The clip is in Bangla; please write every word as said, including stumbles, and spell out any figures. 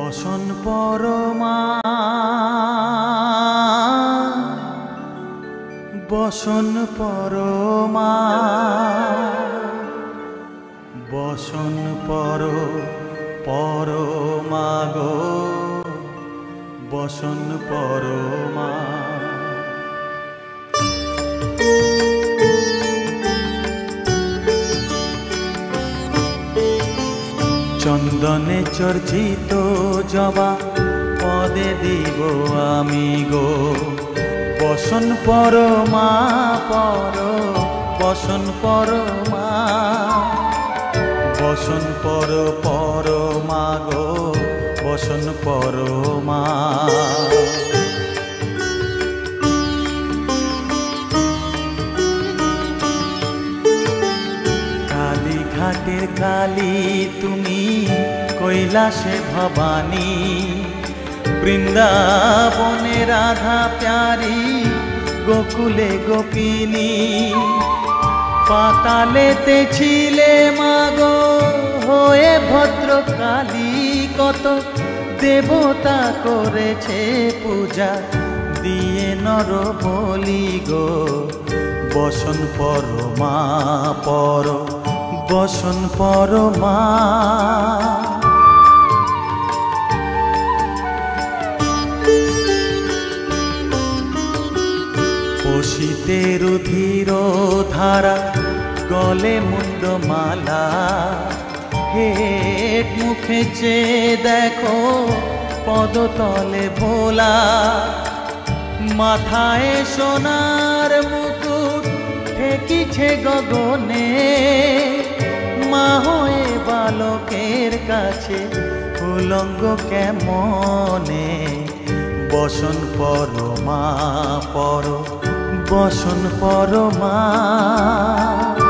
বসন পরমা বসন পরমা বসন পর পরমা গো বসন পরমা। চন্দনে চর্চিত জবা পদে দিব আমি গো বসন পরমা পর বসন পরমা বসন পর পরমা গো বসন পরমা। কালীঘাটের কালী তুমি কৈলাসে ভবানী বৃন্দাবনে রাধা প্যারি গোকুলে গোপিনী পাতালেতে ছিলে মাগো হয়ে ভদ্রকালী কত দেবতা করেছে পূজা দিয়ে নর বলি গো বসন পরমা পর বসন পরমা। পশিতে রুধির ধারা গলে মুন্ডমালা হেট মুখে চেয়ে দেখো পদতলে ভোলা মাথায় সোনার মুকুট ঠেকিছে গগনে মা হয়ে বালকের কাছে উলঙ্গ কেমনে বসন পরমা পর বসন পরমা।